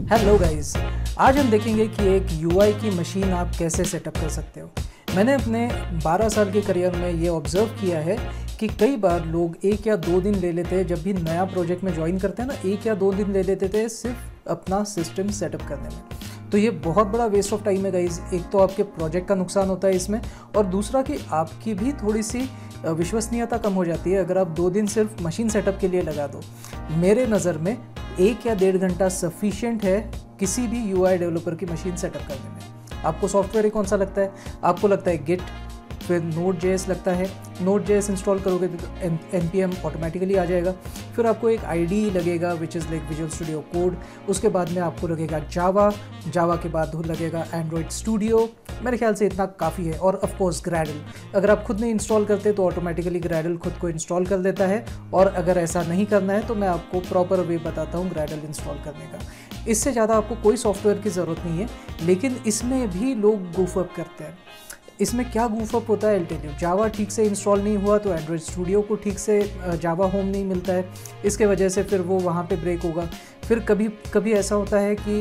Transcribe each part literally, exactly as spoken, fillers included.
Hello guys, आज हम देखेंगे कि एक यूआई की मशीन आप कैसे सेटअप कर सकते हो। मैंने अपने बारह साल के करियर में ये ऑब्ज़र्व किया है कि कई बार लोग एक या दो दिन ले लेते हैं, जब भी नया प्रोजेक्ट में ज्वाइन करते हैं ना, एक या दो दिन ले लेते थे सिर्फ अपना सिस्टम सेटअप करने में। तो ये बहुत बड़ा वेस्ट ऑफ टाइम है गाइस। एक तो आपके प्रोजेक्ट का नुकसान होता है इसमें, और दूसरा कि आपकी भी थोड़ी सी विश्वसनीयता कम हो जाती है अगर आप दो दिन सिर्फ मशीन सेटअप के लिए लगा दो। मेरे नज़र में एक या डेढ़ घंटा सफिशिएंट है किसी भी यूआई डेवलपर की मशीन सेटअप करने में। आपको सॉफ्टवेयर कौन सा लगता है? आपको लगता है गिट, फिर नोड जेएस लगता है। नोड जेएस इंस्टॉल करोगे तो एन पी एम ऑटोमेटिकली आ जाएगा। फिर आपको एक आईडी लगेगा which is like Visual Studio Code. उसके बाद में आपको लगेगा जावा। जावा के बाद लगेगा एंड्रॉयड स्टूडियो। मेरे ख्याल से इतना काफ़ी है। और ऑफ कोर्स ग्रैडल, अगर आप खुद नहीं इंस्टॉल करते तो ऑटोमेटिकली ग्रैडल खुद को इंस्टॉल कर देता है। और अगर ऐसा नहीं करना है तो मैं आपको प्रॉपर वे बताता हूँ ग्रैडल इंस्टॉल करने का। इससे ज़्यादा आपको कोई सॉफ्टवेयर की ज़रूरत नहीं है, लेकिन इसमें भी लोग गूफ अप करते हैं। इसमें क्या गूफ अप होता है, एल जावा ठीक से इंस्टॉल नहीं हुआ तो एंड्रॉयड स्टूडियो को ठीक से जावा होम नहीं मिलता है, इसके वजह से फिर वो वहाँ पे ब्रेक होगा। फिर कभी कभी ऐसा होता है कि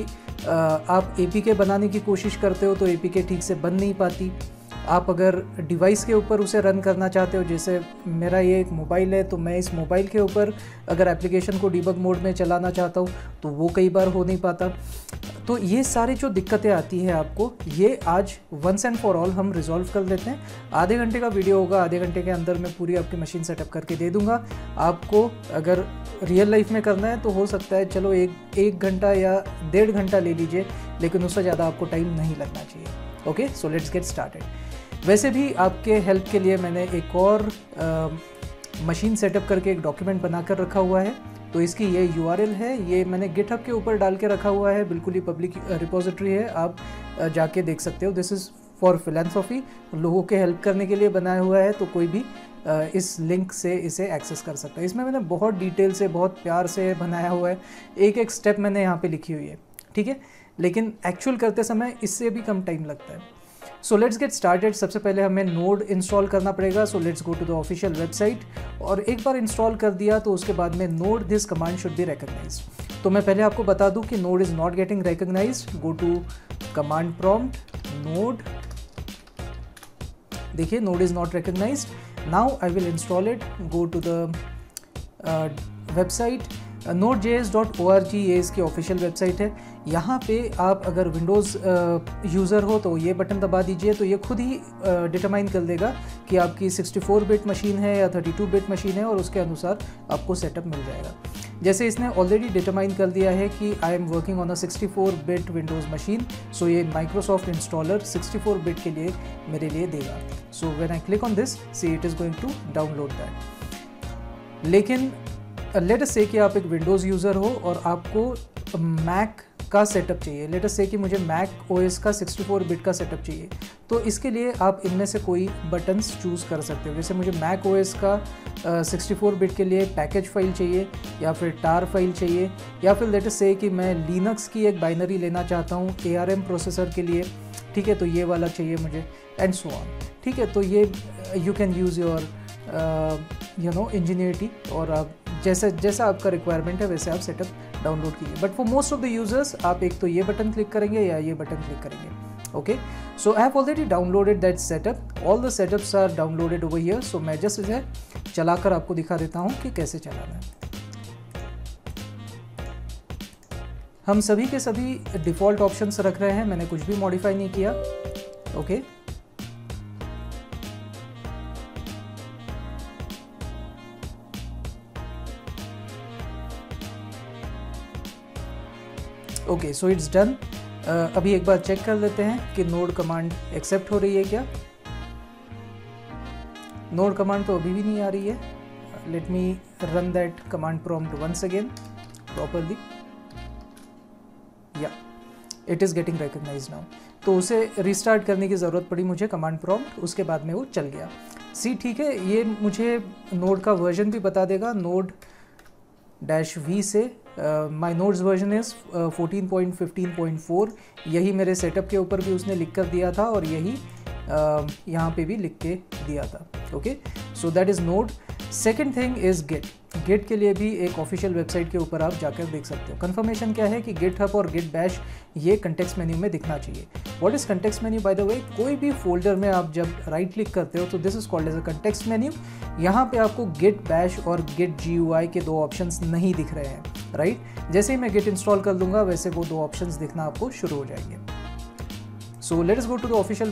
आप ए पी के बनाने की कोशिश करते हो तो ए पी के ठीक से बन नहीं पाती। आप अगर डिवाइस के ऊपर उसे रन करना चाहते हो, जैसे मेरा ये एक मोबाइल है तो मैं इस मोबाइल के ऊपर अगर एप्लीकेशन को डीबग मोड में चलाना चाहता हूँ तो वो कई बार हो नहीं पाता। तो ये सारी जो दिक्कतें आती हैं आपको, ये आज वंस एंड फॉर ऑल हम रिजॉल्व कर लेते हैं। आधे घंटे का वीडियो होगा, आधे घंटे के अंदर मैं पूरी आपकी मशीन सेटअप करके दे दूंगा। आपको अगर रियल लाइफ में करना है तो हो सकता है चलो एक एक घंटा या डेढ़ घंटा ले लीजिए, लेकिन उससे ज़्यादा आपको टाइम नहीं लगना चाहिए। Okay, so let's get started. वैसे भी आपके हेल्प के लिए मैंने एक और आ, मशीन सेटअप करके एक डॉक्यूमेंट बनाकर रखा हुआ है। तो इसकी ये यू आर एल है, ये मैंने गिटहब के ऊपर डाल के रखा हुआ है, बिल्कुल ही पब्लिक रिपोजिटरी है, आप जाके देख सकते हो। दिस इज़ फॉर फिलैंथ्रोफी, लोगों के हेल्प करने के लिए बनाया हुआ है, तो कोई भी इस लिंक से इसे एक्सेस कर सकता है। इसमें मैंने बहुत डिटेल से, बहुत प्यार से बनाया हुआ है, एक एक स्टेप मैंने यहाँ पे लिखी हुई है, ठीक है, लेकिन एक्चुअल करते समय इससे भी कम टाइम लगता है। So let's get started. सबसे पहले हमें नोड इंस्टॉल करना पड़ेगा। So let's go to the official website, और एक बार इंस्टॉल कर दिया तो उसके बाद में node this command should be recognised. तो मैं पहले आपको बता दूं कि node is not getting recognised. Go to command prompt, node, देखिए node is not recognised. Now I will install it. Go to the website node J S dot O R G, ये इसकी ऑफिशियल वेबसाइट है। यहाँ पे आप अगर Windows user हो तो ये बटन दबा दीजिए, तो ये खुद ही डिटरमाइन कर देगा कि आपकी सिक्सटी फोर बिट मशीन है या थर्टी टू बिट मशीन है, और उसके अनुसार आपको सेटअप मिल जाएगा। जैसे इसने ऑलरेडी डिटरमाइन कर दिया है कि I am working on a sixty four bit Windows machine, so ये Microsoft installer sixty four bit के लिए मेरे लिए देगा। So when I click on this, see it is going to download that. लेकिन लेट अस से कि आप एक विंडोज़ यूज़र हो और आपको मैक का सेटअप चाहिए। लेट अस से कि मुझे मैक ओएस का सिक्सटी फोर बिट का सेटअप चाहिए, तो इसके लिए आप इनमें से कोई बटन्स चूज़ कर सकते हो। जैसे मुझे मैक ओएस का सिक्सटी फोर बिट के लिए पैकेज फाइल चाहिए, या फिर टार फाइल चाहिए, या फिर लेट अस से कि मैं लिनक्स की एक बाइनरी लेना चाहता हूँ ए आर एम प्रोसेसर के लिए, ठीक है, तो ये वाला चाहिए मुझे, एंड सो ऑन। ठीक है, तो ये you can use your you know ingenuity, और आप जैसे जैसा आपका रिक्वायरमेंट है वैसे आप सेटअप डाउनलोड कीजिए। But for most of the users आप एक तो ये बटन क्लिक करेंगे या ये बटन क्लिक करेंगे। Okay, so I have already downloaded that setup, all the setups are downloaded over here. So मैं जस्ट इसे चलाकर आपको दिखा देता हूँ कि कैसे चलाना है। हम सभी के सभी डिफ़ॉल्ट ऑप्शंस रख रहे हैं, मैंने कुछ भी मॉडिफाई नहीं किया। Okay, okay, so it's done. अभी एक बार चेक कर लेते हैं कि नोड कमांड एक्सेप्ट हो रही है क्या। नोड कमांड तो अभी भी नहीं आ रही है। Let me run that command prompt once again properly. Yeah it is getting recognised now. तो उसे रिस्टार्ट करने की ज़रूरत पड़ी मुझे कमांड प्रॉम्प्ट, उसके बाद में वो चल गया। सी ठीक है, ये मुझे नोड का वर्जन भी बता देगा। नोड डैश वी से my node's version is fourteen point fifteen point four, यही मेरे सेटअप के ऊपर भी उसने लिख कर दिया था, और यही uh, यहाँ पे भी लिख के दिया था। Okay, so that is node. Second thing is git. Git के लिए भी एक ऑफिशियल वेबसाइट के ऊपर आप जाकर देख सकते हो। कन्फर्मेशन क्या है कि गिट हब और गिट बैश ये कंटेक्स्ट मेन्यू में दिखना चाहिए। What is context menu by the way? कोई भी फोल्डर में आप जब राइट क्लिक करते हो तो this is called as a context menu. यहाँ पे आपको गिट बैश और गिट जी यू आई के दो ऑप्शंस नहीं दिख रहे हैं, राइट right? जैसे ही मैं गिट इंस्टॉल कर दूंगा वैसे वो दो ऑप्शंस दिखना आपको शुरू हो जाएंगे। So let us go to the official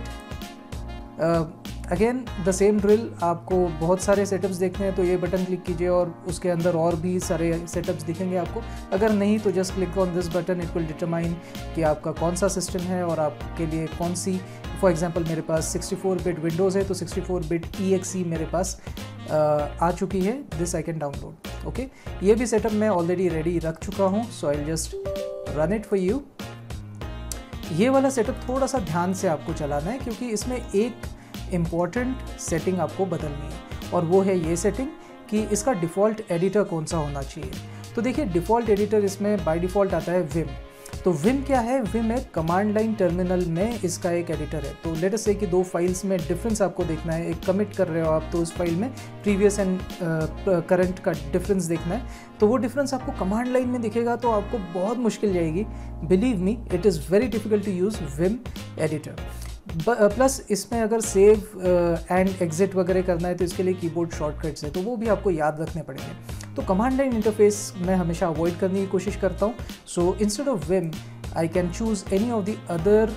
website. Again the same drill, आपको बहुत सारे सेटअप्स देखने हैं तो ये बटन क्लिक कीजिए और उसके अंदर और भी सारे सेटअप्स दिखेंगे आपको। अगर नहीं तो just click on this button, it will determine कि आपका कौन सा सिस्टम है और आपके लिए कौन सी। फॉर एग्जांपल मेरे पास सिक्सटी फोर बिट विंडोज़ है तो sixty four bit E X E मेरे पास आ, आ चुकी है, this I can download. Okay, ये भी सेटअप मैं ऑलरेडी रेडी रख चुका हूँ, so I just run it for you. ये वाला सेटअप थोड़ा सा ध्यान से आपको चलाना है क्योंकि इसमें एक इम्पॉर्टेंट सेटिंग आपको बदलनी है और वो है ये सेटिंग कि इसका डिफ़ॉल्ट एडिटर कौन सा होना चाहिए। तो देखिए डिफ़ॉल्ट एडिटर इसमें बाय डिफ़ॉल्ट आता है विम। तो विम क्या है? विम एक कमांड लाइन टर्मिनल में इसका एक एडिटर है। तो लेट अस से कि दो फाइल्स में डिफरेंस आपको देखना है, एक कमिट कर रहे हो आप तो उस फाइल में प्रीवियस एंड करंट का डिफरेंस देखना है, तो वो डिफरेंस आपको कमांड लाइन में दिखेगा तो आपको बहुत मुश्किल जाएगी। Believe me, it is very difficult to use Vim editor. Plus इसमें अगर सेव एंड एग्जिट वगैरह करना है तो इसके लिए कीबोर्ड शॉर्टकट्स है तो वो भी आपको याद रखने पड़ेंगे। तो कमांड लाइन इंटरफेस मैं हमेशा अवॉइड करने की कोशिश करता हूँ। So instead of Vim I can choose any of the other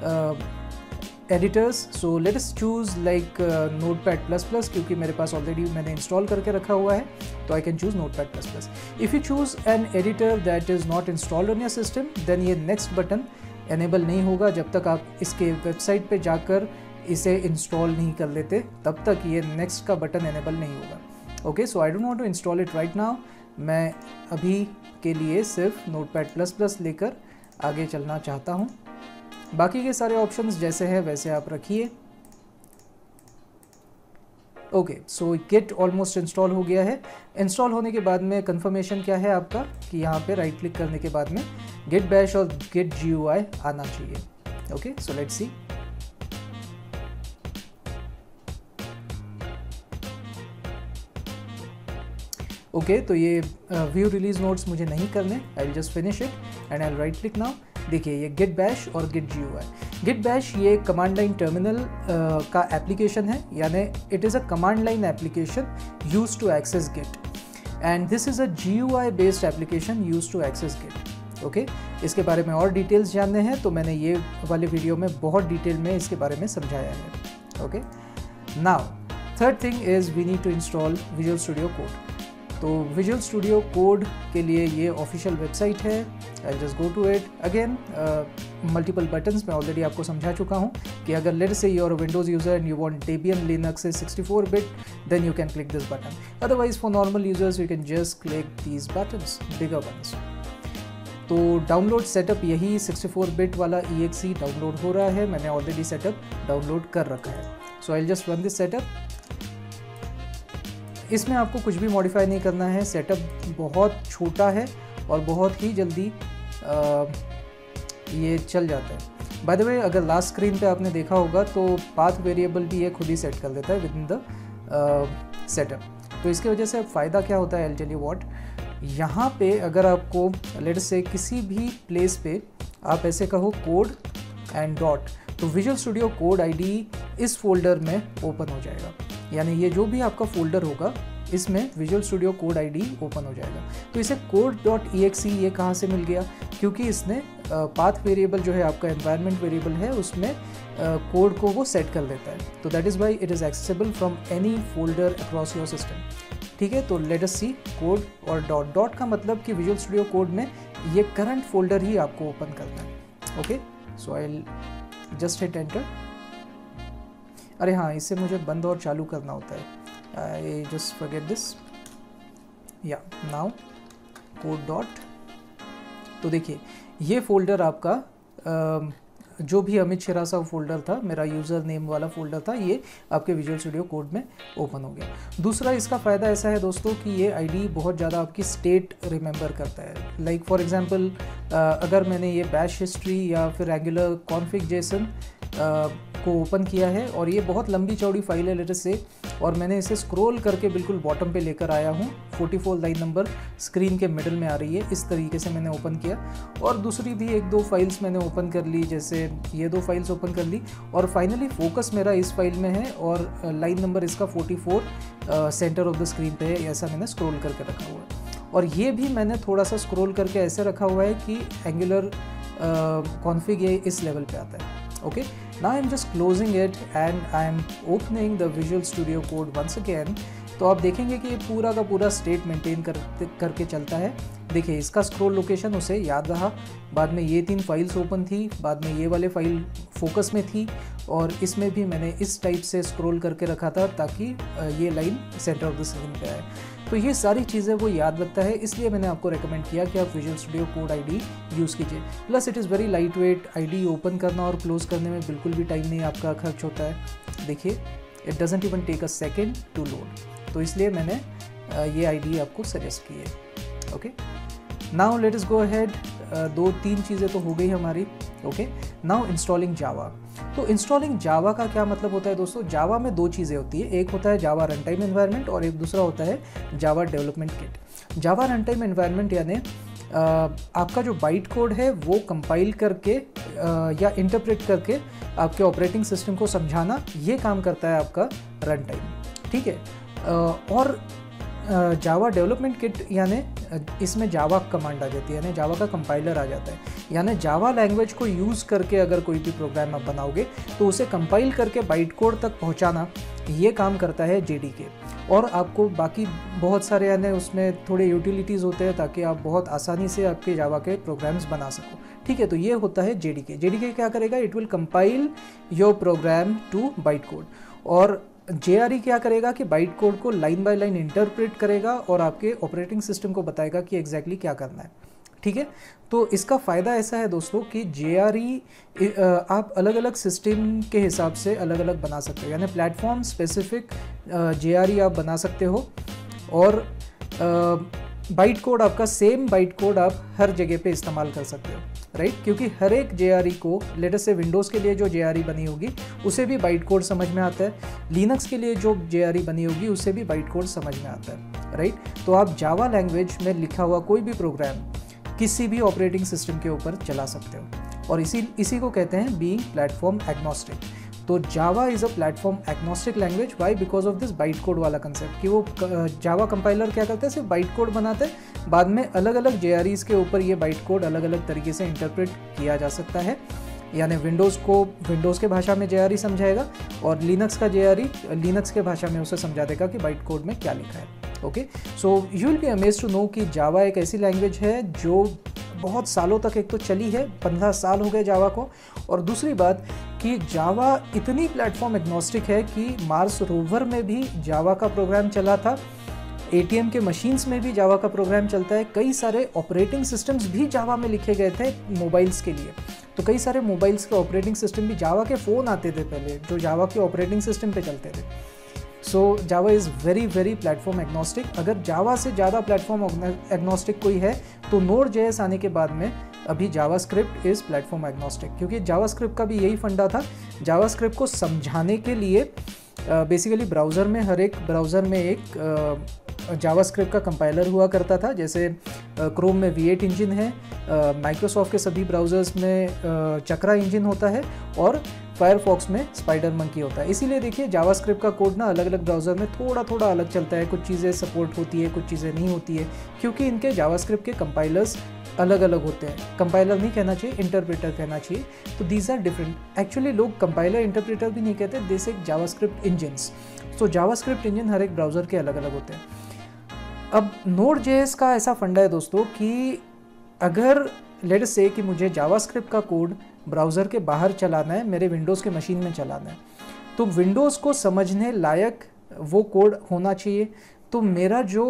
editors. So let us choose like Notepad plus plus, क्योंकि मेरे पास ऑलरेडी मैंने इंस्टॉल करके रखा हुआ है तो I can choose Notepad plus plus. If you choose an editor that is not installed on your system then ये next button enable नहीं होगा जब तक आप इसके वेबसाइट पे जाकर इसे इंस्टॉल नहीं कर लेते, तब तक ये नेक्स्ट का बटन एनेबल नहीं होगा। Okay, so I don't want to install it right now. मैं अभी के लिए सिर्फ नोटपैड प्लस प्लस लेकर आगे चलना चाहता हूँ। बाकी के सारे ऑप्शंस जैसे हैं वैसे आप रखिए। Okay, so Git almost install हो गया है। इंस्टॉल होने के बाद में कंफर्मेशन क्या है आपका कि यहाँ पे राइट क्लिक करने के बाद में गिट बैश और गिट जी यू आई आना चाहिए। Okay, so let's see. Okay, तो ये व्यू रिलीज नोट्स मुझे नहीं करने, I will just finish it and I will right click now. देखिए ये गिट बैश और Git G U I. Git bash ये कमांड लाइन टर्मिनल का एप्लीकेशन है, यानी it is a command line application use to access Git and this is a ji U I based application use to access Git. Okay, इसके बारे में और details जानने हैं तो मैंने ये वाले वीडियो में बहुत डिटेल में इसके बारे में समझाया है। Okay, now third thing is we need to install Visual Studio Code. तो विजुअल स्टूडियो कोड के लिए ये ऑफिशियल वेबसाइट है, I just go to it. Again multiple buttons मैं ऑलरेडी आपको समझा चुका हूँ कि अगर let say you are a Windows user and you want Debian Linux is sixty four bit then you can click this button, otherwise for normal users you can just click these buttons, bigger ones. तो download setup यही sixty four bit वाला E X ई download हो रहा है, मैंने already setup download कर रखा है। So I will just run this setup. इसमें आपको कुछ भी मॉडिफाई नहीं करना है, सेटअप बहुत छोटा है और बहुत ही जल्दी आ, ये चल जाता है। बाय द वे, अगर लास्ट स्क्रीन पे आपने देखा होगा तो पाथ वेरिएबल भी ये खुद ही सेट कर देता है विद इन द सेटअप। तो इसकी वजह से अब फ़ायदा क्या होता है, I will tell you what. यहाँ पे अगर आपको लेट्स से किसी भी प्लेस पे आप ऐसे कहो कोड एंड डॉट, तो विजुअल स्टूडियो कोड आईडी इस फोल्डर में ओपन हो जाएगा, यानी ये जो भी आपका फोल्डर होगा इसमें Visual Studio Code IDE open हो जाएगा। तो इसे code dot E X E ये कहाँ से मिल गया, क्योंकि इसने पाथ वेरिएबल जो है आपका एनवायरनमेंट वेरिएबल है उसमें कोड को वो सेट कर देता है। तो that is why it is accessible from any folder across your system. ठीक है, तो लेट अस सी कोड और डॉट डॉट का मतलब कि विजुअल स्टूडियो कोड में ये करंट फोल्डर ही आपको ओपन करना है। Okay, so I just hit enter. अरे हाँ, इससे मुझे बंद और चालू करना होता है, आई जस्ट फॉरगेट दिस। या नाउ कोड डॉट, तो देखिए ये फोल्डर आपका आ, जो भी अमित शिरासा फोल्डर था, मेरा यूज़र नेम वाला फोल्डर था, ये आपके विजुअल स्टूडियो कोड में ओपन हो गया। दूसरा इसका फ़ायदा ऐसा है दोस्तों कि ये आईडी बहुत ज़्यादा आपकी स्टेट रिमेंबर करता है। लाइक फॉर एग्जांपल अगर मैंने ये बैश हिस्ट्री या फिर एंगुलर कॉन्फिग जेसन को ओपन किया है और ये बहुत लंबी चौड़ी फाइल है लेट अस से, और मैंने इसे स्क्रॉल करके बिल्कुल बॉटम पे लेकर आया हूँ। चौवालीस लाइन नंबर स्क्रीन के मिडल में आ रही है, इस तरीके से मैंने ओपन किया। और दूसरी भी एक दो फाइल्स मैंने ओपन कर ली, जैसे ये दो फाइल्स ओपन कर ली, और फाइनली फोकस मेरा इस फाइल में है और लाइन नंबर इसका चौवालीस सेंटर ऑफ द स्क्रीन पे है। ऐसा मैंने स्क्रॉल करके रखा हुआ है, और ये भी मैंने थोड़ा सा स्क्रॉल करके ऐसे रखा हुआ है कि एंगुलर कॉन्फ़िग ये इस लेवल पे आता है। Okay, now I am just closing it and I am opening the Visual Studio Code once again. तो आप देखेंगे कि ये पूरा का पूरा स्टेट मेंटेन कर करके चलता है। देखिए, इसका स्क्रॉल लोकेशन उसे याद रहा, बाद में ये तीन फाइल्स ओपन थी, बाद में ये वाले फाइल फोकस में थी, और इसमें भी मैंने इस टाइप से स्क्रॉल करके रखा था ताकि ये line center of the screen पे आए। तो ये सारी चीज़ें वो याद रखता है, इसलिए मैंने आपको रेकमेंड किया कि आप Visual Studio Code IDE use कीजिए। Plus it is very lightweight, IDE open करना और क्लोज करने में बिल्कुल भी टाइम नहीं आपका खर्च होता है। देखिए, it doesn't even take a second to load, तो इसलिए मैंने ये आईडी आपको सजेस्ट की है। Okay, now let us go ahead. दो तीन चीज़ें तो हो गई हमारी। Okay, now installing Java. तो इंस्टॉलिंग जावा का क्या मतलब होता है दोस्तों? जावा में दो चीज़ें होती है, एक होता है जावा रन टाइम एनवायरनमेंट और एक दूसरा होता है Java development kit. Java runtime environment यानी आपका जो बाइट कोड है वो कंपाइल करके आ, या इंटरप्रेट करके आपके ऑपरेटिंग सिस्टम को समझाना, ये काम करता है आपका रन टाइम। ठीक है, आ, और जावा डेवलपमेंट किट यानी इसमें जावा कमांड आ जाती है, यानी जावा का कंपाइलर आ जाता है। यानी जावा लैंग्वेज को यूज़ करके अगर कोई भी प्रोग्राम आप बनाओगे तो उसे कंपाइल करके बाइट कोड तक पहुंचाना, ये काम करता है जेडीके। और आपको बाकी बहुत सारे यानी उसमें थोड़े यूटिलिटीज़ होते हैं ताकि आप बहुत आसानी से आपके जावा के प्रोग्राम्स बना सको। ठीक है, तो ये होता है जेडीके। जेडीके क्या करेगा? It will compile your program to byte code, और जेआरई क्या करेगा कि बाइट कोड को लाइन बाय लाइन इंटरप्रेट करेगा और आपके ऑपरेटिंग सिस्टम को बताएगा कि एग्जैक्टली क्या करना है। ठीक है, तो इसका फ़ायदा ऐसा है दोस्तों कि जेआरई आप अलग अलग सिस्टम के हिसाब से अलग अलग बना सकते हो, यानी प्लेटफॉर्म स्पेसिफिक जेआरई आप बना सकते हो, और बाइट कोड आपका सेम बाइट कोड आप हर जगह पे इस्तेमाल कर सकते हो, राइट right? क्योंकि हर एक जेआरई को, लेटेस्ट से विंडोज़ के लिए जो जेआरई बनी होगी उसे भी बाइट कोड समझ में आता है, लिनक्स के लिए जो जेआरई बनी होगी उसे भी बाइट कोड समझ में आता है, राइट right? तो आप जावा लैंग्वेज में लिखा हुआ कोई भी प्रोग्राम किसी भी ऑपरेटिंग सिस्टम के ऊपर चला सकते हो, और इसी इसी को कहते हैं बीइंग प्लेटफॉर्म एग्नोस्टिक। तो Java is a platform agnostic language. Why? Because of this byte code वाला कंसेप्ट कि वो जावा कंपाइलर क्या करते हैं, सिर्फ बाइट कोड बनाते हैं, बाद में अलग अलग जेआरईज के ऊपर ये बाइट कोड अलग अलग तरीके से इंटरप्रेट किया जा सकता है। यानी विंडोज़ को विंडोज़ के भाषा में जेआरई समझाएगा, और लिनक्स का जेआरई लिनक्स के भाषा में उसे समझा देगा कि बाइट कोड में क्या लिखा है। Okay, so you will be amazed to know कि जावा एक ऐसी लैंग्वेज है जो बहुत सालों तक एक तो चली है, पंद्रह साल हो गए जावा को, और दूसरी बात कि जावा इतनी प्लेटफॉर्म एग्नोस्टिक है कि मार्स रोवर में भी जावा का प्रोग्राम चला था, एटीएम के मशीन्स में भी जावा का प्रोग्राम चलता है, कई सारे ऑपरेटिंग सिस्टम्स भी जावा में लिखे गए थे मोबाइल्स के लिए। तो कई सारे मोबाइल्स के ऑपरेटिंग सिस्टम भी, जावा के फ़ोन आते थे पहले जो जावा के ऑपरेटिंग सिस्टम पे चलते थे। So Java is very very platform agnostic. अगर जावा से ज़्यादा प्लेटफॉर्म एग्नोस्टिक कोई है तो नोड जेएस आने के बाद में अभी जावास्क्रिप्ट इज़ प्लेटफॉर्म एग्नोस्टिक, क्योंकि जावास्क्रिप्ट का भी यही फंडा था। जावास्क्रिप्ट को समझाने के लिए बेसिकली uh, ब्राउज़र में हर एक ब्राउज़र में एक जावास्क्रिप्ट uh, का कंपाइलर हुआ करता था। जैसे क्रोम uh, में वी एट इंजन है, माइक्रोसॉफ्ट uh, के सभी ब्राउज़र्स में uh, चक्रा इंजन होता है, और फायरफॉक्स में स्पाइडर मंकी होता है। इसीलिए देखिए जावास्क्रिप्ट का कोड ना अलग अलग ब्राउज़र में थोड़ा थोड़ा अलग चलता है, कुछ चीज़ें सपोर्ट होती है, कुछ चीज़ें नहीं होती है, क्योंकि इनके जावास्क्रिप्ट के कंपाइलर्स अलग अलग होते हैं। कंपाइलर नहीं कहना चाहिए, इंटरप्रेटर कहना चाहिए। तो दीज आर डिफरेंट। एक्चुअली लोग कंपाइलर इंटरप्रेटर भी नहीं कहते, दिस एक JavaScript engines. So JavaScript engine हर एक ब्राउज़र के अलग अलग होते हैं। अब नोड जेएस का ऐसा फंडा है दोस्तों कि अगर लेट अस से कि मुझे जावास्क्रिप्ट का कोड ब्राउज़र के बाहर चलाना है, मेरे विंडोज़ के मशीन में चलाना है, तो विंडोज़ को समझने लायक वो कोड होना चाहिए। तो मेरा जो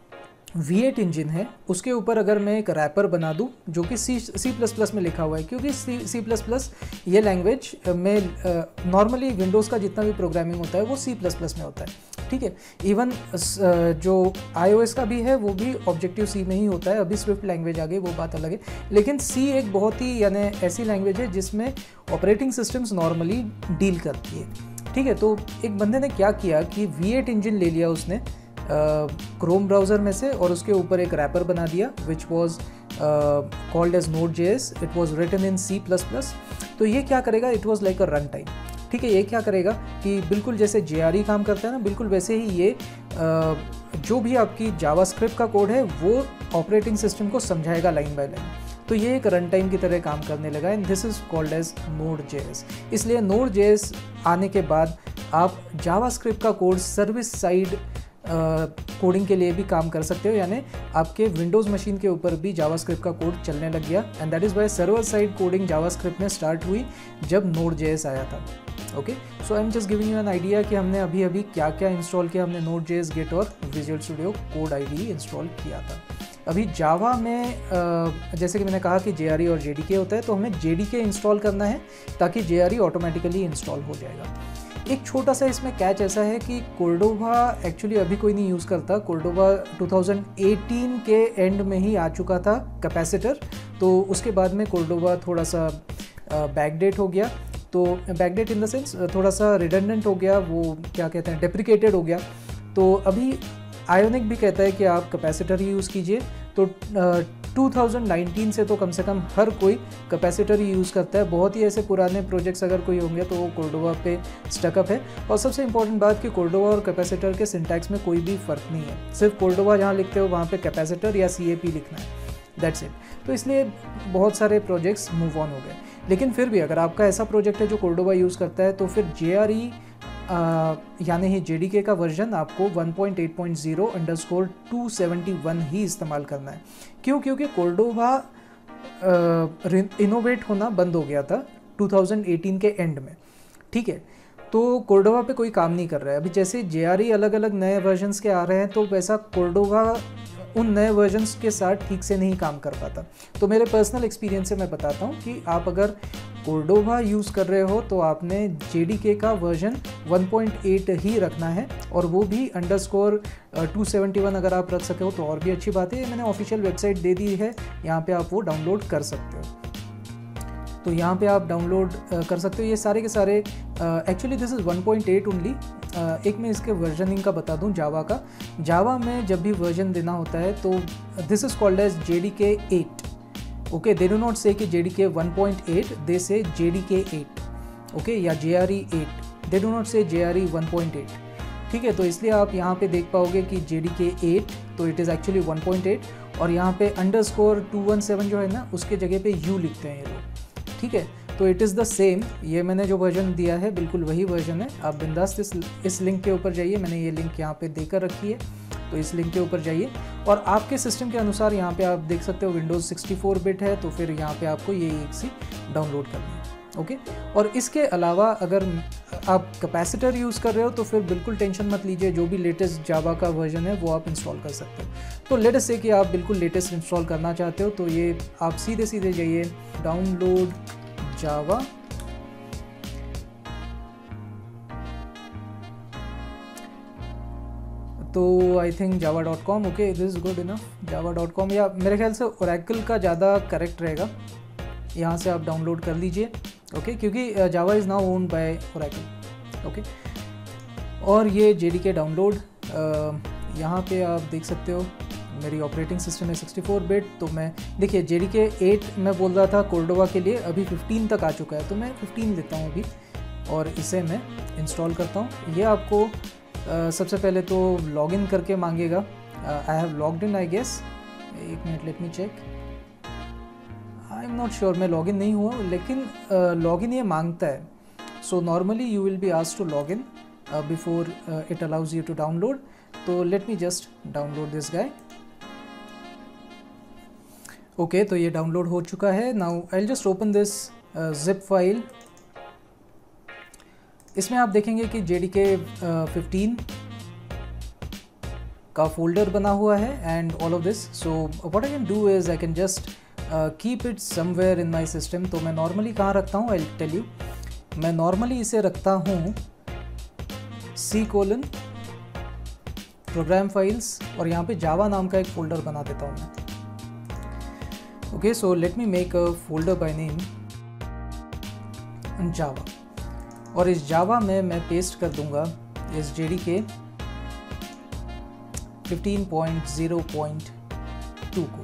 वी एट इंजन है उसके ऊपर अगर मैं एक रैपर बना दूं जो कि सी सी प्लस प्लस में लिखा हुआ है, क्योंकि सी सी प्लस प्लस ये लैंग्वेज में नॉर्मली विंडोज़ का जितना भी प्रोग्रामिंग होता है वो सी प्लस प्लस में होता है। ठीक है। इवन जो iOS का भी है वो भी ऑब्जेक्टिव सी में ही होता है, अभी स्विफ्ट लैंग्वेज आ गई वो बात अलग है, लेकिन सी एक बहुत ही यानी ऐसी लैंग्वेज है जिसमें ऑपरेटिंग सिस्टम्स नॉर्मली डील करती है, ठीक है। तो एक बंदे ने क्या किया कि वी एट इंजन ले लिया उसने क्रोम ब्राउज़र में से और उसके ऊपर एक रैपर बना दिया which was called as Node J S, it was written in C plus plus. तो ये क्या करेगा, it was like a runtime, ठीक है। ये क्या करेगा कि बिल्कुल जैसे जे आर ई काम करता है ना, बिल्कुल वैसे ही ये आ, जो भी आपकी जावास्क्रिप्ट का कोड है वो ऑपरेटिंग सिस्टम को समझाएगा लाइन बाय लाइन। तो ये एक रन टाइम की तरह काम करने लगा and this is called as Node J S. इसलिए नोड जे एस आने के बाद आप जावास्क्रिप्ट का कोड सर्विस साइड कोडिंग के लिए भी काम कर सकते हो, यानी आपके विंडोज़ मशीन के ऊपर भी जावास्क्रिप्ट का कोड चलने लग गया and that is why server side coding JavaScript में स्टार्ट हुई जब नोड जे एस आया था। Okay, so I am just giving you an idea कि हमने अभी अभी क्या क्या इंस्टॉल किया। हमने नोड जे एस, गेट और Visual Studio Code IDE install किया था। अभी जावा में जैसे कि मैंने कहा कि जे आर ई और जे डी के होता है, तो हमें जे डी के इंस्टॉल करना है ताकि J R E automatically install हो जाएगा। एक छोटा सा इसमें कैच ऐसा है कि कोर्डोवा एक्चुअली अभी कोई नहीं यूज़ करता। कोर्डोवा टू थाउजेंड एटीन के एंड में ही आ चुका था कैपेसिटर, तो उसके बाद में कोर्डोवा थोड़ा सा बैकडेट हो गया। तो बैकडेट इन द सेंस थोड़ा सा रिडंडेंट हो गया, वो क्या कहते हैं डेप्रिकेटेड हो गया। तो अभी आयोनिक भी कहता है कि आप कैपेसिटर ही यूज़ कीजिए। तो टू थाउजेंड नाइनटीन से तो कम से कम हर कोई कैपेसिटर ही यूज़ करता है। बहुत ही ऐसे पुराने प्रोजेक्ट्स अगर कोई होंगे तो वो कोर्डोवा पे स्टकअप है। और सबसे इंपॉर्टेंट बात कि कोर्डोवा और कैपेसिटर के सिंटैक्स में कोई भी फ़र्क नहीं है, सिर्फ कोर्डोवा जहाँ लिखते हो वहाँ पे कैपेसिटर या सी ए पी लिखना है, दैट्स इट। तो इसलिए बहुत सारे प्रोजेक्ट्स मूव ऑन हो गए। लेकिन फिर भी अगर आपका ऐसा प्रोजेक्ट है जो कोर्डोवा यूज़ करता है तो फिर जे आर ई यानी ही जे डी के का वर्जन आपको one point eight point zero underscore two seventy one ही इस्तेमाल करना है। क्यों? क्योंकि कोर्डोवा इनोवेट होना बंद हो गया था टू थाउजेंड एटीन के एंड में, ठीक है। तो कोर्डोवा पे कोई काम नहीं कर रहा है। अभी जैसे जे आर ई अलग अलग नए वर्जन्स के आ रहे हैं, तो वैसा कोर्डोवा उन नए वर्जन्स के साथ ठीक से नहीं काम कर पाता। तो मेरे पर्सनल एक्सपीरियंस से मैं बताता हूँ कि आप अगर कोर्डोवा यूज़ कर रहे हो तो आपने जे डी के का वर्जन वन पॉइंट एट ही रखना है, और वो भी अंडरस्कोर टू सेवेंटी वन अगर आप रख सके हो तो और भी अच्छी बात है। मैंने ऑफिशियल वेबसाइट दे दी है, यहाँ पे आप वो डाउनलोड कर सकते हो। तो यहाँ पे आप डाउनलोड कर सकते हो ये सारे के सारे। Actually this is one point eight only. एक मैं इसके वर्जनिंग का बता दूँ जावा का। जावा में जब भी वर्जन देना होता है तो this is called as J D K eight. Okay, they do not say कि J D K one point eight, they say J D K eight, okay, या J R E eight, they do not say J R E one point eight, ठीक है। तो इसलिए आप यहाँ पे देख पाओगे कि जे डी के एट तो it is actually one point eight, और यहाँ पे अंडरस्कोर टू वन सेवन जो है ना उसके जगह पे यू लिखते हैं ये लोग, ठीक है। तो इट इज़ द सेम, ये मैंने जो वर्जन दिया है बिल्कुल वही वर्जन है। आप बिंदास इस इस लिंक के ऊपर जाइए, मैंने ये लिंक यहाँ पे देकर रखी है, तो इस लिंक के ऊपर जाइए और आपके सिस्टम के अनुसार यहाँ पे आप देख सकते हो विंडोज़ सिक्सटी फोर बिट है, तो फिर यहाँ पे आपको ये एक सी डाउनलोड करनी है, ओके। और इसके अलावा अगर आप कैपेसिटर यूज़ कर रहे हो तो फिर बिल्कुल टेंशन मत लीजिए, जो भी लेटेस्ट जावा का वर्जन है वो आप इंस्टॉल कर सकते हो। तो लेट अस से कि आप बिल्कुल लेटेस्ट इंस्टॉल करना चाहते हो, तो ये आप सीधे सीधे जाइए डाउनलोड जावा, तो I think Java dot com, okay, this is good enough, Java dot com, या मेरे ख्याल से ओरेकल का ज़्यादा करेक्ट रहेगा। यहाँ से आप डाउनलोड कर लीजिए, ओके, क्योंकि Java is now owned by Oracle, okay. और ये जे डी के डाउनलोड, यहाँ पे आप देख सकते हो मेरी ऑपरेटिंग सिस्टम है सिक्सटी फोर बिट, तो मैं देखिए जे डी के एट मैं बोल रहा था कोर्डोवा के लिए, अभी फिफ्टीन तक आ चुका है, तो मैं फिफ्टीन लेता हूँ अभी और इसे मैं इंस्टॉल करता हूँ। ये आपको Uh, सबसे पहले तो लॉगिन करके मांगेगा। I have logged in I guess, एक minute let me check, I am not sure, मैं लॉगिन नहीं हुआ, लेकिन लॉगिन uh, ये मांगता है। So normally you will be asked to login before it allows you to download. तो let me just download this guy, okay. तो ये डाउनलोड हो चुका है। Now I will just open this zip file. इसमें आप देखेंगे कि जे डी के फिफ्टीन का फोल्डर बना हुआ है and all of this. So what I can do is I can just keep it somewhere in my system. तो मैं नॉर्मली कहाँ रखता हूँ, आई विल टेल यू। मैं नॉर्मली इसे रखता हूँ सी कोलन प्रोग्राम फाइल्स और यहाँ पे जावा नाम का एक फ़ोल्डर बना देता हूँ मैं। Okay, so let me make a folder by name Java, और इस जावा में मैं पेस्ट कर दूंगा इस J D K fifteen point zero point two को।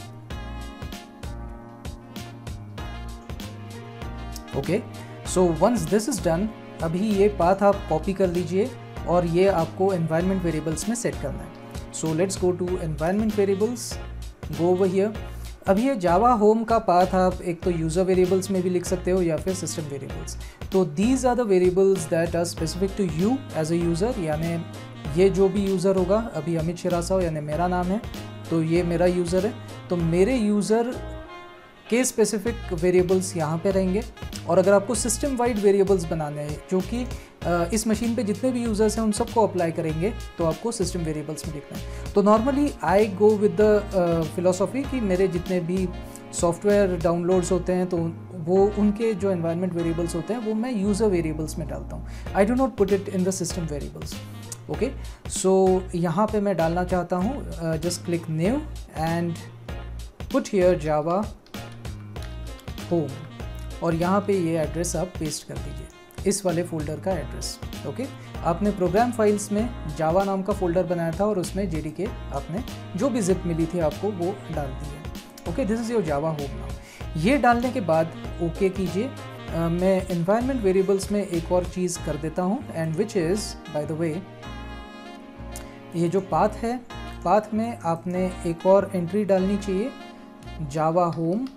Okay, so once this is done, अभी ये पाथ आप कॉपी कर लीजिए और ये आपको एनवायरनमेंट वेरिएबल्स में सेट करना है। So let's go to environment variables, go over here. अब ये जावा होम का पाथ आप एक तो यूज़र वेरिएबल्स में भी लिख सकते हो या फिर सिस्टम वेरिएबल्स। तो these are the variables that are specific to you as a user, यानी ये जो भी यूज़र होगा, अभी अमित श्रीवास्तव यानी मेरा नाम है तो ये मेरा यूज़र है, तो मेरे यूज़र के स्पेसिफिक वेरिएबल्स यहाँ पे रहेंगे। और अगर आपको सिस्टम वाइड वेरिएबल्स बनाने हैं जो कि इस मशीन पे जितने भी यूज़र्स हैं उन सबको अप्लाई करेंगे, तो आपको सिस्टम वेरिएबल्स में लिखना है। तो normally I go with the philosophy कि मेरे जितने भी सॉफ्टवेयर डाउनलोड्स होते हैं तो वो उनके जो एनवायरनमेंट वेरिएबल्स होते हैं वो मैं यूज़र वेरिएबल्स में डालता हूँ। I do not put it in the system variables. Okay, so यहाँ पे मैं डालना चाहता हूँ just click new and put here Java home, और यहाँ पे ये एड्रेस आप पेस्ट कर दीजिए, इस वाले फोल्डर का एड्रेस। ओके, आपने प्रोग्राम फाइल्स में जावा नाम का फोल्डर बनाया था और उसमें जेडीके आपने जो भी जिप मिली थी आपको वो डाल दी है। Okay, this is your Java home now. ये डालने के बाद ओके कीजिए। मैं एनवायरनमेंट वेरिएबल्स में एक और चीज़ कर देता हूँ, and which is by the way ये जो पाथ है, पाथ में आपने एक और एंट्री डालनी चाहिए, जावा होम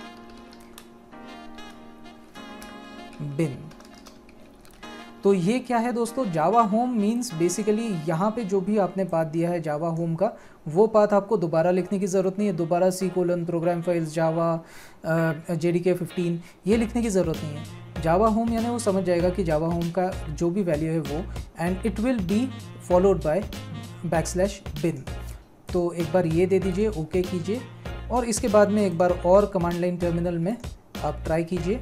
बिन। तो ये क्या है दोस्तों, जावा होम मीन्स बेसिकली यहाँ पे जो भी आपने पाथ दिया है जावा होम का, वो पाथ आपको दोबारा लिखने की ज़रूरत नहीं है। दोबारा C colon program files Java J D K fifteen ये लिखने की ज़रूरत नहीं है। जावा होम यानी वो समझ जाएगा कि जावा होम का जो भी वैल्यू है वो, and it will be followed by back slash bin. तो एक बार ये दे दीजिए, ओके कीजिए, और इसके बाद में एक बार और कमांड लाइन टर्मिनल में आप ट्राई कीजिए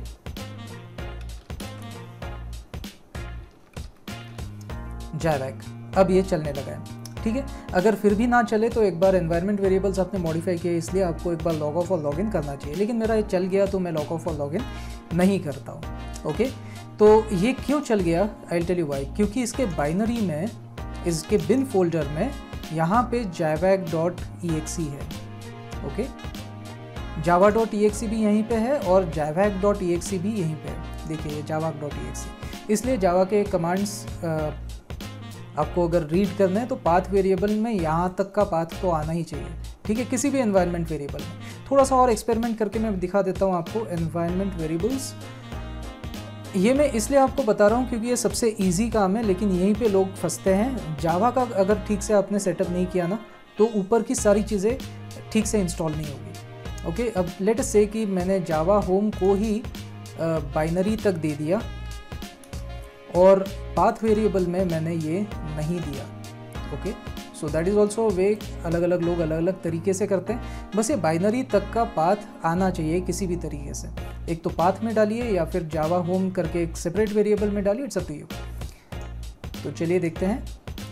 जावैक। अब ये चलने लगा है, ठीक है। अगर फिर भी ना चले तो एक बार एनवायरनमेंट वेरिएबल्स आपने मॉडिफाई किए, इसलिए आपको एक बार लॉग ऑफ और लॉगिन करना चाहिए, लेकिन मेरा ये चल गया तो मैं लॉग ऑफ और लॉगिन नहीं करता हूँ। ओके, तो ये क्यों चल गया, I will tell you why. क्योंकि इसके बाइनरी में, इसके बिन फोल्डर में यहाँ पे जावैक डॉट ई एक्स ई है। Okay, Java dot E X E भी यहीं पे है और जावैक डॉट ई एक्स ई भी यहीं पे है। देखिए ये जावाक डॉट ई एक्स ई। इसलिए जावा के कमांड्स आपको अगर रीड करना है तो पाथ वेरिएबल में यहाँ तक का पाथ तो आना ही चाहिए, ठीक है, किसी भी एनवायरनमेंट वेरिएबल में। थोड़ा सा और एक्सपेरिमेंट करके मैं दिखा देता हूँ आपको एनवायरनमेंट वेरिएबल्स। ये मैं इसलिए आपको बता रहा हूँ क्योंकि ये सबसे इजी काम है, लेकिन यहीं पे लोग फंसते हैं। जावा का अगर ठीक से आपने सेटअप नहीं किया ना तो ऊपर की सारी चीज़ें ठीक से इंस्टॉल नहीं होगी। ओके, अब लेट अस से कि मैंने जावा होम को ही बाइनरी तक दे दिया और पाथ वेरिएबल में मैंने ये नहीं दिया। Okay, so that is also way, अलग अलग लोग अलग अलग तरीके से करते हैं। बस ये बाइनरी तक का पाथ आना चाहिए किसी भी तरीके से। एक तो पाथ में डालिए या फिर जावा होम करके एक सेपरेट वेरिएबल में डालिए, इट्स अप टू यू। तो चलिए देखते हैं।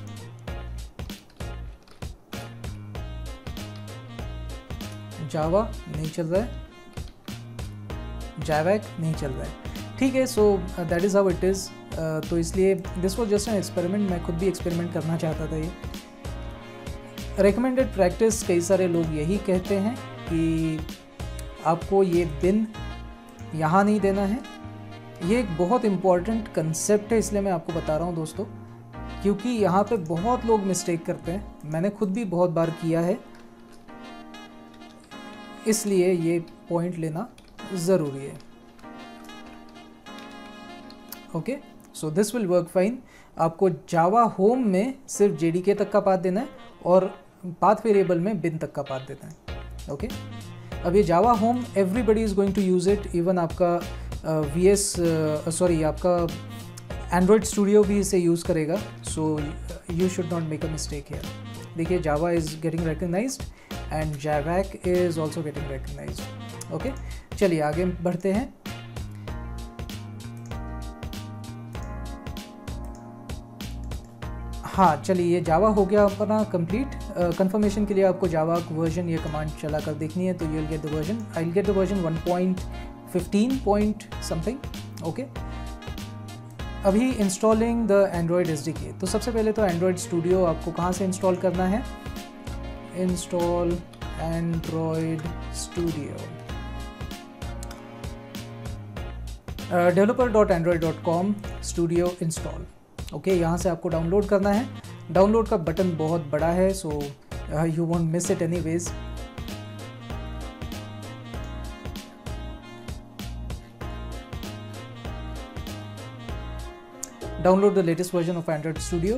जावा नहीं चल रहा है, जावैक नहीं चल रहा है, ठीक है। So that is how it is. तो इसलिए this was just an experiment, मैं खुद भी एक्सपेरिमेंट करना चाहता था। ये रिकमेंडेड प्रैक्टिस, कई सारे लोग यही कहते हैं कि आपको ये बिन यहाँ नहीं देना है। ये एक बहुत इम्पॉर्टेंट कंसेप्ट है, इसलिए मैं आपको बता रहा हूँ दोस्तों, क्योंकि यहाँ पे बहुत लोग मिस्टेक करते हैं। मैंने खुद भी बहुत बार किया है, इसलिए ये पॉइंट लेना ज़रूरी है। Okay, so this will work fine. आपको जावा होम में सिर्फ जेडीके तक का पाथ देना है और पाथ वेरिएबल में बिन तक का पाथ देना है। ओके, अब ये Java home everybody is going to use it, even आपका वी एस सॉरी आपका एंड्रॉयड स्टूडियो भी इसे यूज़ करेगा। So you should not make a mistake here. देखिए Java is getting recognised and javac is also getting recognised. Okay, चलिए आगे बढ़ते हैं। हाँ चलिए, ये जावा हो गया अपना कंप्लीट। कंफर्मेशन के लिए आपको जावा वर्जन ये कमांड चला कर देखनी है, तो you will get the version. I will get the version one point fifteen point something. Okay, अभी installing the Android S D K. तो सबसे पहले तो एंड्रॉयड स्टूडियो आपको कहाँ से इंस्टॉल करना है, install Android Studio, developer dot Android dot com studio install. Okay, यहाँ से आपको डाउनलोड करना है। डाउनलोड का बटन बहुत बड़ा है, so you won't miss it anyways. Download the latest version of Android Studio.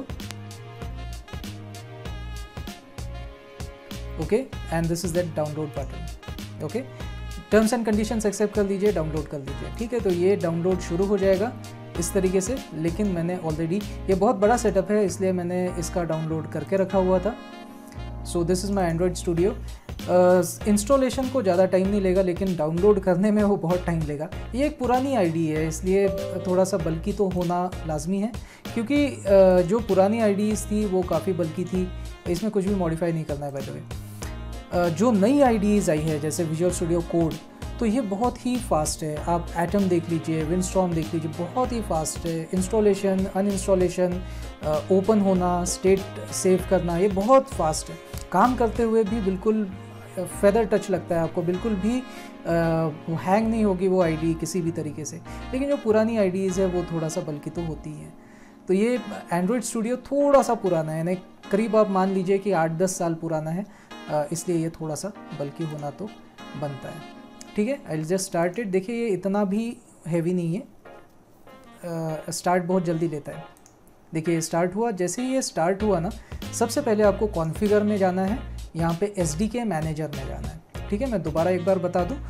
Okay, and this is that download button. Okay, terms and conditions accept कर लीजिए, डाउनलोड कर लीजिए। ठीक है, तो ये डाउनलोड शुरू हो जाएगा इस तरीके से, लेकिन मैंने ऑलरेडी, ये बहुत बड़ा सेटअप है इसलिए मैंने इसका डाउनलोड करके रखा हुआ था। So this is my Android Studio. Installation को ज़्यादा टाइम नहीं लेगा, लेकिन डाउनलोड करने में वो बहुत टाइम लेगा। ये एक पुरानी आईडी है, इसलिए थोड़ा सा बल्कि तो होना लाजमी है, क्योंकि uh, जो पुरानी आईडीज़ थी वो काफ़ी बल्कि थी। इसमें कुछ भी मॉडिफाई नहीं करना है बाय द वे। जो नई आईडीज़ आई है जैसे विजुअल स्टूडियो कोड, तो ये बहुत ही फास्ट है। आप एटम देख लीजिए, विंडस्टॉर्म देख लीजिए, बहुत ही फास्ट है। इंस्टॉलेशन, अनइंस्टॉलेशन, ओपन होना, स्टेट सेव करना, ये बहुत फास्ट है। काम करते हुए भी बिल्कुल फेदर टच लगता है आपको, बिल्कुल भी हैंग नहीं होगी वो आईडी किसी भी तरीके से। लेकिन जो पुरानी आईडीज़ है वो थोड़ा सा बल्कि तो होती है। तो ये एंड्रॉयड स्टूडियो थोड़ा सा पुराना है, यानी करीब आप मान लीजिए कि आठ दस साल पुराना है, इसलिए ये थोड़ा सा बल्कि होना तो बनता है। ठीक है, I will just start it. देखिए ये इतना भी हैवी नहीं है, स्टार्ट बहुत जल्दी लेता है। देखिए स्टार्ट हुआ, जैसे ही ये स्टार्ट हुआ ना, सबसे पहले आपको कॉन्फ़िगर में जाना है, यहाँ पे एस डी के मैनेजर में जाना है। ठीक है, मैं दोबारा एक बार बता दूँ,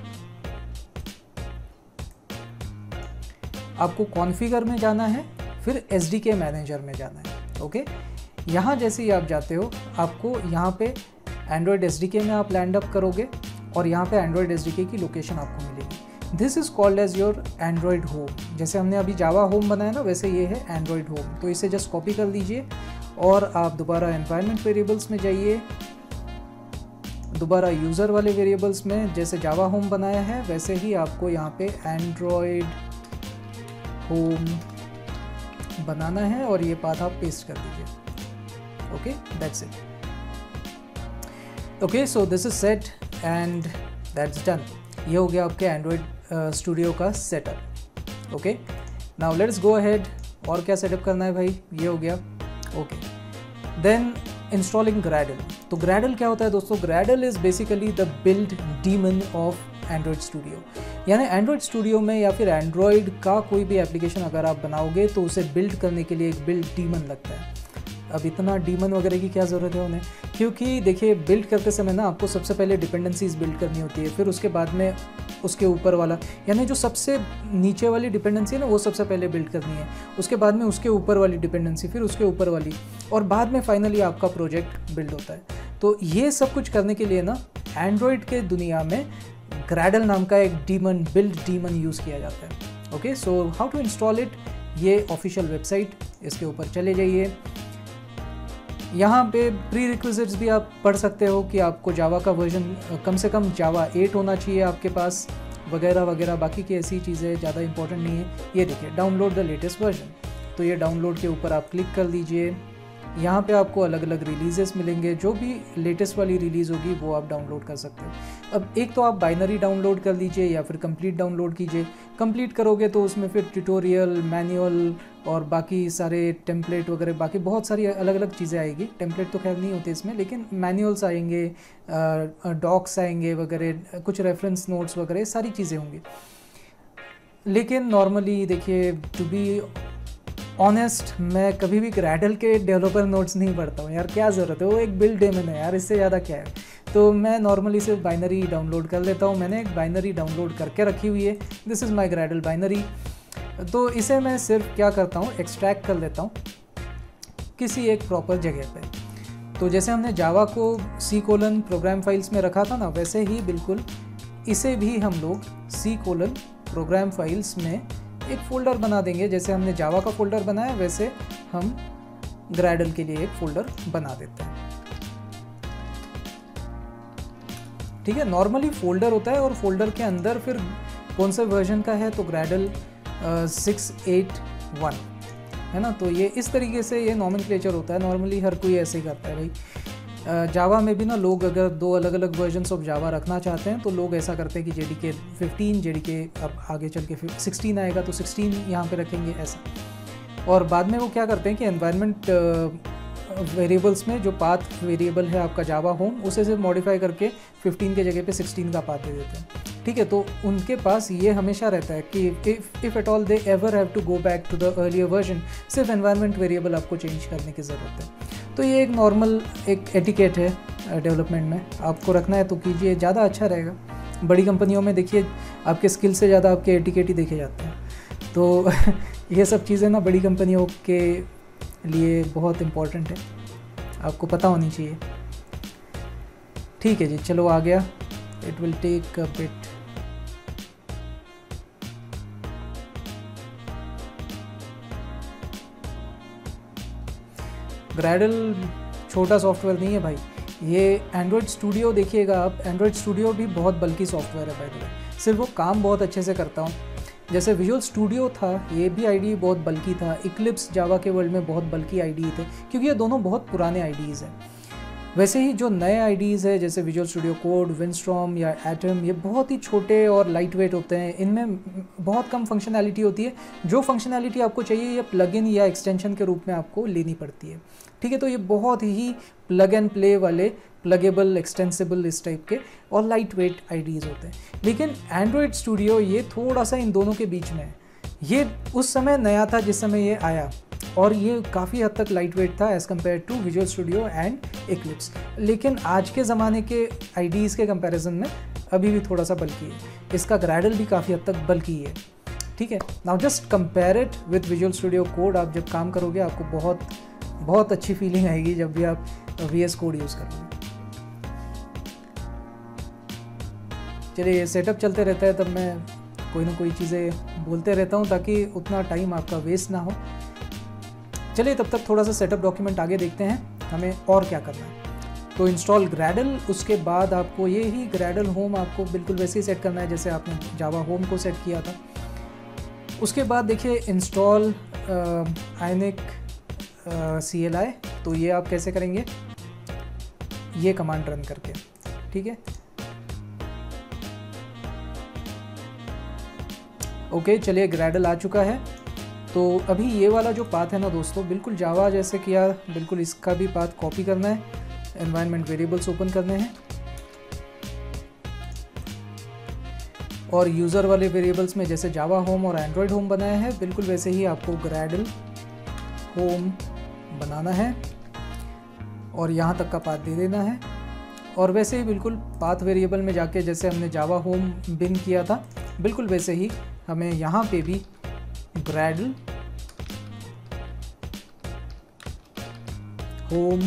आपको कॉन्फ़िगर में जाना है, फिर एस डी के मैनेजर में जाना है। ओके, यहाँ जैसे ही आप जाते हो, आपको यहाँ पे एंड्रॉयड एस डी के में आप लैंड अप करोगे और यहाँ पे एंड्रॉयड एस डी के की लोकेशन आपको मिलेगी। This is called as your Android home. जैसे हमने अभी जावा होम बनाया ना, वैसे ये है एंड्रॉयड होम। तो इसे जस्ट कॉपी कर लीजिए और आप दोबारा एनवायरनमेंट वेरिएबल्स में जाइए, दोबारा यूज़र वाले वेरिएबल्स में, जैसे जावा होम बनाया है वैसे ही आपको यहाँ पे एंड्रॉयड होम बनाना है और ये पाथ आप पेस्ट कर दीजिए। Okay, that's it. Okay, so this is set and that's done. ये हो गया आपके एंड्रॉयड स्टूडियो का setup. Okay, now let's go ahead. और क्या सेटअप करना है भाई, ये हो गया। Okay, then installing Gradle. तो ग्रैडल क्या होता है दोस्तों? Gradle is basically the build daemon of Android Studio. यानी एंड्रॉयड स्टूडियो में या फिर एंड्रॉयड का कोई भी एप्लीकेशन अगर आप बनाओगे तो उसे बिल्ड करने के लिए एक बिल्ड डीमन लगता है। अब इतना डीमन वगैरह की क्या ज़रूरत है उन्हें, क्योंकि देखिए बिल्ड करते समय ना आपको सबसे पहले डिपेंडेंसीज बिल्ड करनी होती है, फिर उसके बाद में उसके ऊपर वाला, यानी जो सबसे नीचे वाली डिपेंडेंसी है ना वो सबसे पहले बिल्ड करनी है, उसके बाद में उसके ऊपर वाली डिपेंडेंसी, फिर उसके ऊपर वाली, और बाद में फाइनली आपका प्रोजेक्ट बिल्ड होता है। तो ये सब कुछ करने के लिए ना एंड्रॉयड के दुनिया में ग्रैडल नाम का एक डीमन, बिल्ड डीमन यूज़ किया जाता है। Okay, so how to install it, ये ऑफिशियल वेबसाइट, इसके ऊपर चले जाइए। यहाँ पे प्री रिक्विजिट्स भी आप पढ़ सकते हो कि आपको जावा का वर्जन कम से कम जावा एट होना चाहिए आपके पास, वगैरह वगैरह। बाकी की ऐसी चीज़ें ज़्यादा इंपॉर्टेंट नहीं है। ये देखिए डाउनलोड द लेटेस्ट वर्जन, तो ये डाउनलोड के ऊपर आप क्लिक कर लीजिए। यहाँ पे आपको अलग अलग रिलीजेस मिलेंगे, जो भी लेटेस्ट वाली रिलीज़ होगी वो आप डाउनलोड कर सकते हो। अब एक तो आप बाइनरी डाउनलोड कर लीजिए या फिर कंप्लीट डाउनलोड कीजिए। कंप्लीट करोगे तो उसमें फिर ट्यूटोरियल, मैनुअल और बाकी सारे टेम्पलेट वगैरह, बाकी बहुत सारी अलग अलग चीज़ें आएगी। टेम्पलेट तो खैर नहीं होते इसमें, लेकिन मैनुअल्स आएंगे, डॉक्स आएंगे वगैरह, कुछ रेफरेंस नोट्स वगैरह, सारी चीज़ें होंगी। लेकिन नॉर्मली देखिए, टू बी ऑनेस्ट, मैं कभी भी ग्रैडल के डेवलपर नोट्स नहीं पढ़ता हूँ यार, क्या ज़रूरत है, वो एक बिल्ड डेमन है यार, इससे ज़्यादा क्या है। तो मैं नॉर्मली सिर्फ बाइनरी डाउनलोड कर लेता हूँ। मैंने एक बाइनरी डाउनलोड करके रखी हुई है, this is my Gradle binary. तो इसे मैं सिर्फ क्या करता हूँ, एक्सट्रैक्ट कर लेता हूँ किसी एक प्रॉपर जगह पे। तो जैसे हमने जावा को सी कोलन प्रोग्राम फाइल्स में रखा था ना, वैसे ही बिल्कुल इसे भी हम लोग सी कोलन प्रोग्राम फाइल्स में एक फ़ोल्डर बना देंगे। जैसे हमने जावा का फ़ोल्डर बनाया, वैसे हम ग्रैडल के लिए एक फोल्डर बना देते हैं। ठीक है, नॉर्मली फोल्डर होता है और फोल्डर के अंदर फिर कौन सा वर्जन का है, तो ग्रैडल सिक्स एट वन है ना। तो ये इस तरीके से ये नॉमेनक्लेचर होता है, नॉर्मली हर कोई ऐसे ही करता है भाई। जावा में भी ना लोग अगर दो अलग अलग वर्जन्स ऑफ जावा रखना चाहते हैं तो लोग ऐसा करते हैं कि जेडीके फिफ्टीन, जेडीके अब आगे चल के सिक्सटीन आएगा तो सिक्सटीन यहाँ पे रखेंगे ऐसा। और बाद में वो क्या करते हैं कि एनवायरनमेंट वेरिएबल्स में जो पाथ वेरिएबल है आपका जावा होम, उसे से मॉडिफाई करके फिफ्टीन के जगह पे सिक्सटीन का पाथ दे देते हैं। ठीक है, तो उनके पास ये हमेशा रहता है कि if if at all they ever have to go back to the earlier version, सिर्फ एनवायरनमेंट वेरिएबल आपको चेंज करने की ज़रूरत है। तो ये एक नॉर्मल एक एटिकेट है डेवलपमेंट में, आपको रखना है तो कीजिए, ज़्यादा अच्छा रहेगा। बड़ी कंपनियों में देखिए आपके स्किल से ज़्यादा आपके एटिकेट ही देखे जाते हैं। तो ये सब चीज़ें ना बड़ी कंपनियों के लिए बहुत इम्पोर्टेंट है, आपको पता होनी चाहिए। ठीक है जी, चलो आ गया। It will take a bit. Gradle छोटा सॉफ्टवेयर नहीं है भाई, ये एंड्रॉयड स्टूडियो देखिएगा आप, एंड्रॉयड स्टूडियो भी बहुत बल्कि सॉफ्टवेयर है भाई। तो सिर्फ वो काम बहुत अच्छे से करता हूँ। जैसे विजुअल स्टूडियो था, ये भी आईडी बहुत बल्कि था। इक्लिप्स जावा के वर्ल्ड में बहुत बल्कि आईडी थे, क्योंकि ये दोनों बहुत पुराने आईडीज़ हैं। वैसे ही जो नए आईडीज़ है जैसे विजुअल स्टूडियो कोड, विंडस्टॉर्म या एटम, ये बहुत ही छोटे और लाइट वेट होते हैं। इनमें बहुत कम फंक्शनैलिटी होती है। जो फंक्शनैलिटी आपको चाहिए ये प्लगइन या एक्सटेंशन के रूप में आपको लेनी पड़ती है। ठीक है, तो ये बहुत ही प्लग एंड प्ले वाले, प्लगेबल, एक्सटेंसिबल इस टाइप के और लाइट वेट आईडीज़ होते हैं। लेकिन एंड्रॉयड स्टूडियो ये थोड़ा सा इन दोनों के बीच में है। ये उस समय नया था जिस समय ये आया, और ये काफ़ी हद तक लाइट वेट था as compared to Visual Studio and Eclipse. लेकिन आज के ज़माने के आईडीज़ के कंपैरिजन में अभी भी थोड़ा सा बल्कि है। इसका ग्रैडल भी काफ़ी हद तक बल्कि है। ठीक है, now just compare it with Visual Studio Code. आप जब काम करोगे आपको बहुत बहुत अच्छी फीलिंग आएगी जब भी आप वी एस कोड यूज़ करोगे। चलिए, सेटअप चलते रहता है, तब मैं कोई ना कोई चीज़ें बोलते रहता हूँ ताकि उतना टाइम आपका वेस्ट ना हो। चलिए, तब तक थोड़ा सा सेटअप डॉक्यूमेंट आगे देखते हैं हमें और क्या करना है। तो इंस्टॉल ग्रैडल, उसके बाद आपको ये ही ग्रैडल होम आपको बिल्कुल वैसे ही सेट करना है जैसे आपने जावा होम को सेट किया था। उसके बाद देखिए install ionic C L I, तो ये आप कैसे करेंगे, ये कमांड रन करके। ठीक है, ओके, चलिए ग्रैडल आ चुका है। तो अभी ये वाला जो पाथ है ना दोस्तों, बिल्कुल जावा जैसे किया, बिल्कुल इसका भी पाथ कॉपी करना है। एनवायरनमेंट वेरिएबल्स ओपन करने हैं और यूज़र वाले वेरिएबल्स में जैसे जावा होम और एंड्रॉयड होम बनाया है, बिल्कुल वैसे ही आपको ग्रैडल होम बनाना है और यहाँ तक का पाथ दे देना है। और वैसे ही बिल्कुल पाथ वेरिएबल में जाके जैसे हमने जावा होम बिन किया था, बिल्कुल वैसे ही हमें यहाँ पे भी Gradle home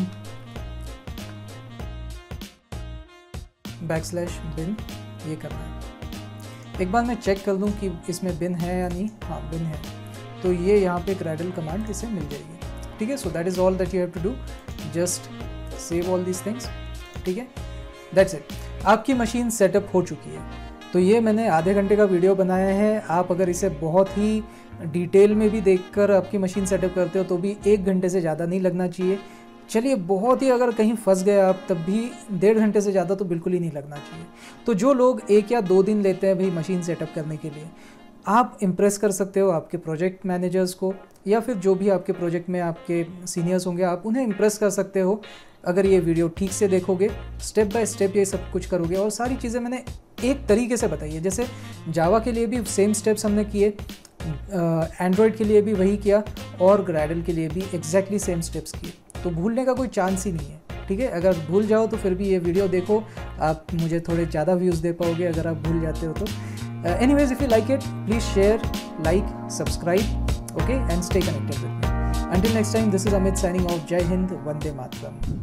back slash bin ये करना है। एक बार मैं चेक कर दूं कि इसमें बिन है या नहीं। हाँ, बिन है, तो ये यहाँ पे ग्रैडल कमांड इसे मिल जाएगी। ठीक है, so that is all that you have to do, just save all these things. ठीक है, दैट्स इट। आपकी मशीन सेटअप हो चुकी है। तो ये मैंने आधे घंटे का वीडियो बनाया है। आप अगर इसे बहुत ही डिटेल में भी देखकर आपकी मशीन सेटअप करते हो तो भी एक घंटे से ज़्यादा नहीं लगना चाहिए। चलिए, बहुत ही अगर कहीं फंस गए आप तब भी डेढ़ घंटे से ज़्यादा तो बिल्कुल ही नहीं लगना चाहिए। तो जो लोग एक या दो दिन लेते हैं भाई मशीन सेटअप करने के लिए, आप इम्प्रेस कर सकते हो आपके प्रोजेक्ट मैनेजर्स को, या फिर जो भी आपके प्रोजेक्ट में आपके सीनियर्स होंगे आप उन्हें इम्प्रेस कर सकते हो अगर ये वीडियो ठीक से देखोगे, स्टेप बाय स्टेप ये सब कुछ करोगे। और सारी चीज़ें मैंने एक तरीके से बताई है। जैसे जावा के लिए भी सेम स्टेप्स हमने किए, एंड्रॉयड के लिए भी वही किया और ग्रैडल के लिए भी एग्जैक्टली सेम स्टेप्स किए। तो भूलने का कोई चांस ही नहीं है। ठीक है, अगर भूल जाओ तो फिर भी ये वीडियो देखो, आप मुझे थोड़े ज़्यादा व्यूज़ दे पाओगे अगर आप भूल जाते हो तो। Anyways, if you like it please share, like, subscribe, okay, and stay connected with me. Until next time, this is Amit signing off. Jai Hind, Vande Mataram.